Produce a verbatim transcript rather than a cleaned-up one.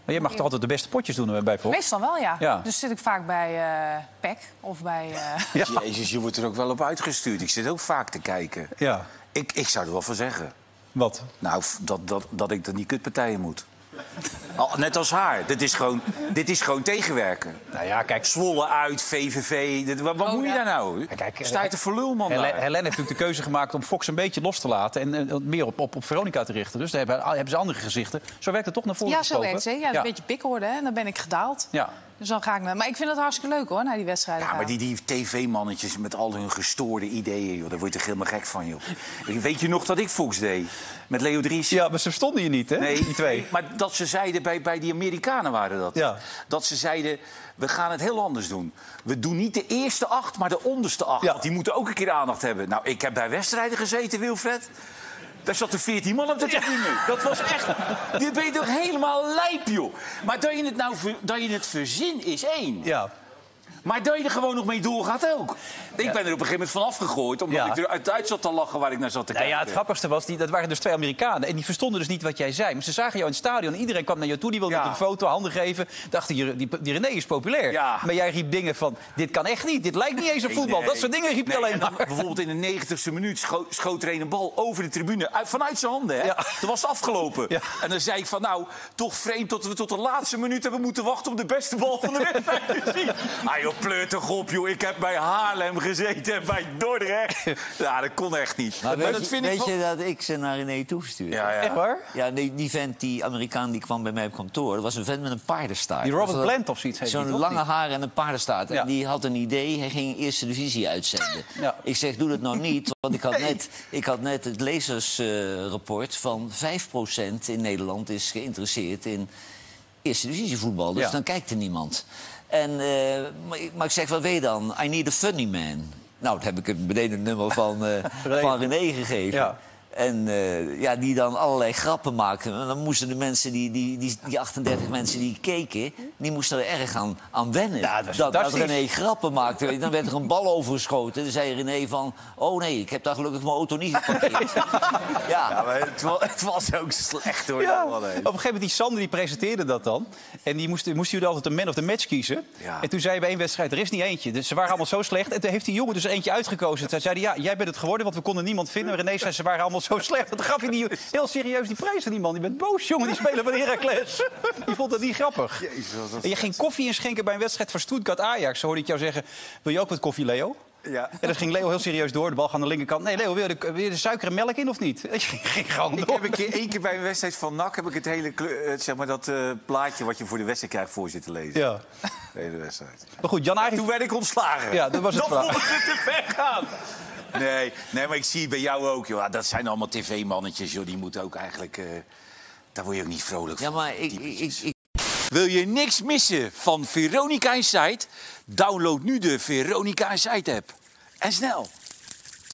Maar je mag toch altijd de beste potjes doen bij Fox? Meestal wel, ja. ja. Dus zit ik vaak bij uh, P E C of bij... Uh... Ja. Jezus, je wordt er ook wel op uitgestuurd. Ik zit ook vaak te kijken. Ja. Ik, ik zou er wel van zeggen. Wat? Nou, dat, dat, dat ik dan die kutpartijen moet. Al, net als haar. Dit is, gewoon, dit is gewoon tegenwerken. Nou ja, kijk... Zwolle uit, V V V. Dit, wat wat oh, moet je ja. daar nou? Ja, kijk, sta je te voor lul, man. Helen heeft natuurlijk de keuze gemaakt om Fox een beetje los te laten... en uh, meer op, op, op Veronica te richten. Dus daar hebben, hebben ze andere gezichten. Zo werkt het toch naar voren Ja, geschoven? zo werkt het. Ja, ja. een beetje pik worden, hè. En dan ben ik gedaald. Ja. Dus dan ga ik naar... Maar ik vind het hartstikke leuk, hoor, naar die wedstrijden Ja, gaan. maar die, die tv-mannetjes met al hun gestoorde ideeën, joh, daar word je toch helemaal gek van, joh. Weet je nog dat ik Fox deed? Met Leo Dries? Ja, maar ze stonden je niet, hè? Nee, die twee. Maar dat ze zeiden, bij, bij die Amerikanen waren dat. Ja. Dat ze zeiden, we gaan het heel anders doen. We doen niet de eerste acht, maar de onderste acht. Ja. Want die moeten ook een keer aandacht hebben. Nou, ik heb bij wedstrijden gezeten, Wilfred. Daar zat er veertien man op de tribune. Ja. Dat was echt... Dit ben je toch helemaal lijp, joh. Maar dat je het nou dat je het verzin is één. Ja. Maar dat je er gewoon nog mee doorgaat ook. Ik ja. ben er op een gegeven moment van afgegooid... omdat ja. ik er uit zat te lachen waar ik naar zat te kijken. Nou ja, het grappigste was, die, dat waren dus twee Amerikanen... en die verstonden dus niet wat jij zei. Maar ze zagen jou in het stadion en iedereen kwam naar jou toe... die wilde ja. een foto, handen geven. Dachten, die, die, die René is populair. Ja. Maar jij riep dingen van, dit kan echt niet. Dit lijkt niet eens op voetbal. Nee. Dat soort dingen riep je nee, alleen maar. Bijvoorbeeld in de negentigste minuut scho schoot er een bal over de tribune. Uit, vanuit zijn handen, hè? Ja. Toen was het afgelopen. Ja. En dan zei ik van, nou, toch vreemd... dat we tot de laatste minuut hebben moeten wachten... op de beste bal van de wedstrijd te zien. Ah joh, pleurt toch op, joh. Ik heb bij Haarlem gezeten en bij Dordrecht. Ja, dat kon echt niet. Maar, maar weet dat je, vind weet ik je dat ik ze naar René toegestuurd heb? Ja, ja. Echt waar? Ja, die, die vent, die Amerikaan, die kwam bij mij op kantoor. Dat was een vent met een paardenstaart. Die Robert Plant of zoiets. Zo'n lange haar en een paardenstaart. Ja. En die had een idee, hij ging eerste divisie uitzenden. Ja. Ik zeg, doe dat nou niet, want ik had net, ik had net het lezersrapport... Uh, van vijf procent in Nederland is geïnteresseerd in eerste divisie voetbal. Dus ja. dan kijkt er niemand. En, uh, maar, maar ik zeg, wat weet je dan? I need a funny man. Nou, dat heb ik het meteen het nummer van, uh, van René gegeven. Ja. En uh, ja, die dan allerlei grappen maakten. En dan moesten de mensen, die, die, die, die achtendertig mensen die keken... die moesten er erg aan, aan wennen. Ja, dat, dat, dat René grappen maakte. Dan werd er een bal overgeschoten. Dan zei René van... oh nee, ik heb daar gelukkig mijn auto niet geparkeerd. ja. ja, maar het was, het was ook slecht, hoor. Ja. Op een gegeven moment, die Sander die presenteerde dat dan. En die moest, moest jullie altijd een man of the match kiezen. Ja. En toen zei je bij één wedstrijd, er is niet eentje. Dus ze waren allemaal zo slecht. En toen heeft die jongen dus eentje uitgekozen. Toen zei hij, ja, jij bent het geworden, want we konden niemand vinden. René zei, ze waren allemaal zo slecht. Dan gaf hij die, heel serieus die prijs aan die man. Die bent boos, jongen, die spelen van Heracles. Die vond het niet grappig. Jezus, en je ging koffie inschenken bij een wedstrijd van Stuttgart-Ajax. Zo hoorde ik jou zeggen, wil je ook wat koffie, Leo? Ja. En dan ging Leo heel serieus door, de bal aan de linkerkant. Nee, Leo, wil je, de, wil je de suiker en melk in of niet? Ik ging, ging gewoon door. Ik heb een keer, één keer bij een wedstrijd van N A C... heb ik het hele uh, zeg maar dat uh, plaatje wat je voor de wedstrijd krijgt voor zitten lezen. Ja. De hele wedstrijd. Maar goed, Jan Arie... Toen werd ik ontslagen. Ja, dat was het Dan vond ik het te ver gaan. Nee, nee, maar ik zie bij jou ook, joh. Dat zijn allemaal tv-mannetjes, joh. Die moeten ook eigenlijk... Uh, daar word je ook niet vrolijk van. Ja, maar ik, ik, ik, ik... Wil je niks missen van Veronica Inside? Download nu de Veronica Inside app. En snel.